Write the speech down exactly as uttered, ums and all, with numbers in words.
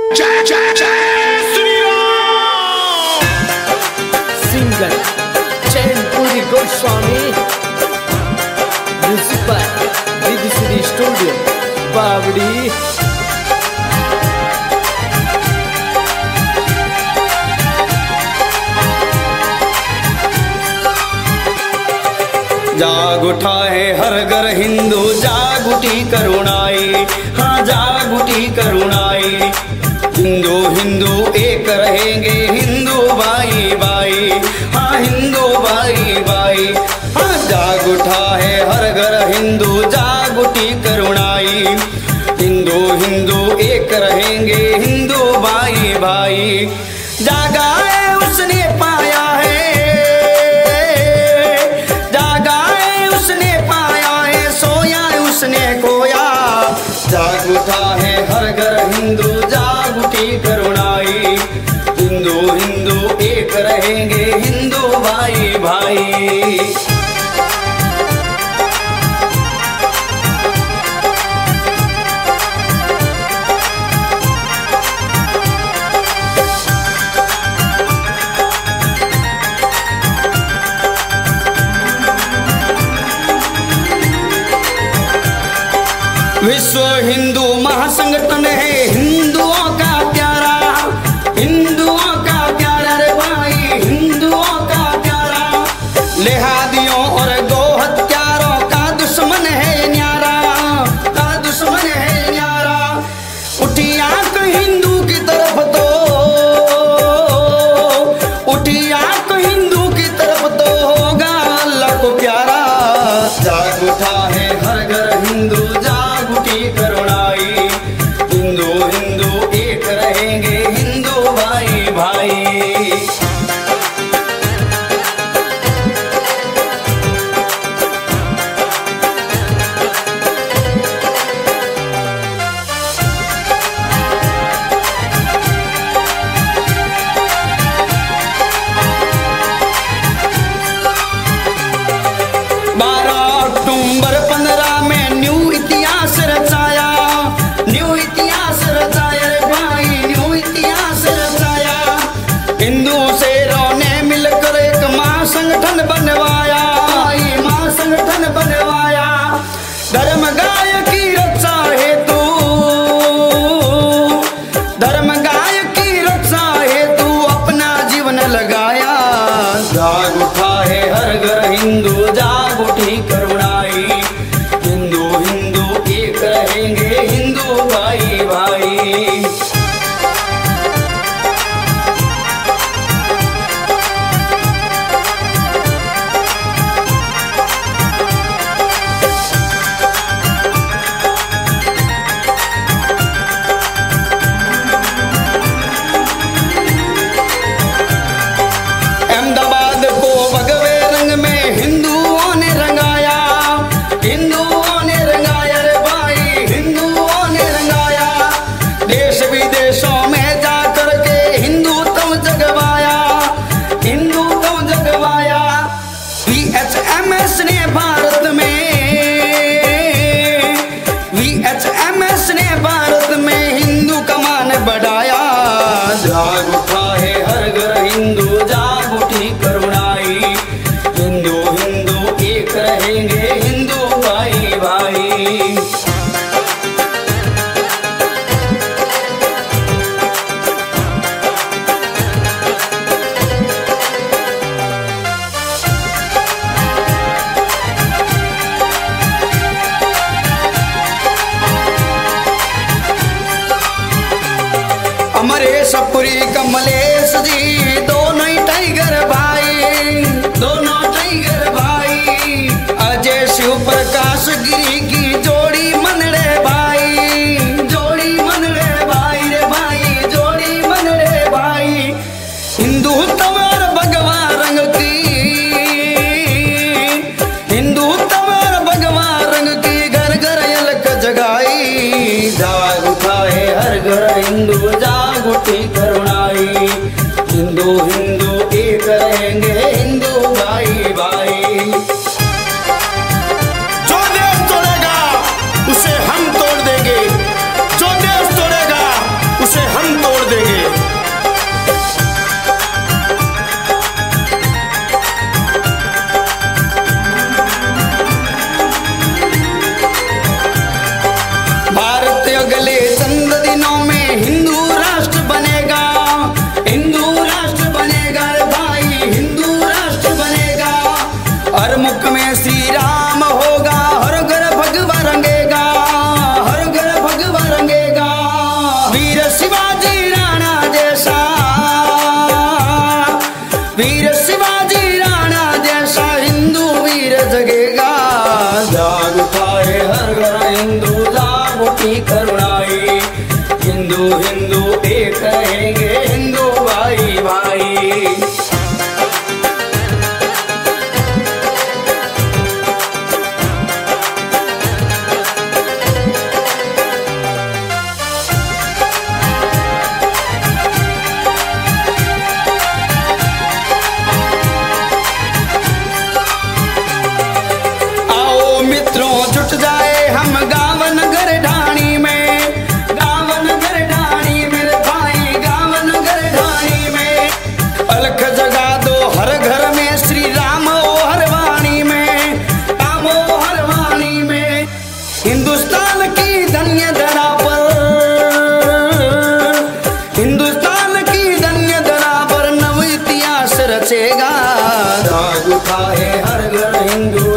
Singer Chainpuri Goswami, music by Didi Shri studio बावड़ी। जाग उठा है हर घर हिंदू, जाग उठी करुणाई, हाँ जाग उठी करुणाई। हिंदू हिंदू एक रहेंगे, हिंदू भाई भाई, हाँ हिंदू भाई भाई। हाँ जाग उठा है हर घर हिंदू, जाग उठी करुणाई। हिंदू हिंदू एक रहेंगे, हिंदू भाई भाई। जागा है उसने पाया है, उसने खोया। जाग उठा है हर घर हिंदू, जाग उठी करुणाई। हिंदू हिंदू एक रहेंगे, हिंदू भाई भाई। विश्व हिंदू महासंगठन है हिंदुओं का प्यारा, हिंदुओं का प्यारा रे भाई, हिंदुओं का प्यारा। लेहादियों और गौ हत्यारों का दुश्मन है न्यारा, का दुश्मन है न्यारा। उठी आंख हिंदू की तरफ तो, उठी आंख हिंदू की तरफ तो होगा अल्लाह को प्यारा। जाग उठा है हर घर हिंदू, करुणाई। हिंदू हिंदू एक रहेंगे, हिंदू भाई भाई। बारह अक्टूबर पंद्रह में न्यू इतिहास रचाया, न्यू इतिहास रचाया रे भाई, न्यू इतिहास रचाया। हिंदू शेरों ने मिलकर एक महासंगठन बनवाया, महासंगठन बनवाया। धर्म गाय की रक्षा हेतु, धर्म गाय की रक्षा हेतु अपना जीवन लगाया। जाग उठा है हर घर हिंदू, जाग उठी करुणाई। हिंदू हिंदू एक रहेंगे, हिंदू भाई भाई। अहमदाबाद को भगवे रंग में हिंदुओं ने रंगाया, हिंदुओं ने रंगाया रे भाई, हिंदुओं ने रंगाया। देश विदेशों में जाकर के हिंदुत्व जगवाया, हिंदुत्व जगवाया। वी एच एम एस ने भारत में, वी एच एम एस ने भारत में हिंदू का मान बढ़ाया। जाग उठा है हर घर हिंदू, जाग उठी करुणाई। हिंदू हिंदू एक रहेंगे, हिंदू भाई भाई। अमरेश पुरी कमलेश जी दोनों ही टाइगर भाई, दोनों टाइगर भाई। अजय शिव प्रकाश गिरी की जोड़ी मन रे भाई, जोड़ी मन रे भाई रे भाई, जोड़ी मन रे भाई। हिंदू तवर भगवा रंग की, हिंदू तवर भगवा रंग की घर घर अलग जगाई। जाग उठा है हर घर हिंदू, जाग उठी करुणाई। हिंदू हिंदू एक रहेंगे, हिंदू भाई भाई। जो देश तोड़ेगा उसे हम तोड़ देंगे, जो देश तोड़ेगा उसे हम वीर शिवाजी राणा जैसा, वीर शिवाजी राणा जैसा हिंदू वीर जगेगा। जाग उठाए हर घर हिंदू, जाग उठी करुणाई, हिंदू हिंदू एक रहेंगे हिंदू भाई भाई। जुट जाए हम गाँव नगर ढाणी में, गाँव नगर ढाणी में भाई, गाँव नगर ढाणी में। अलख जगा दो हर घर में श्री राम ओ हर वाणी में, राम ओ हर वाणी में। हिंदुस्तान की धन्य धरा पर, हिंदुस्तान की धन्य धरा पर नव इतिहास रचेगा। जाग उठाए हर घर हिंदू,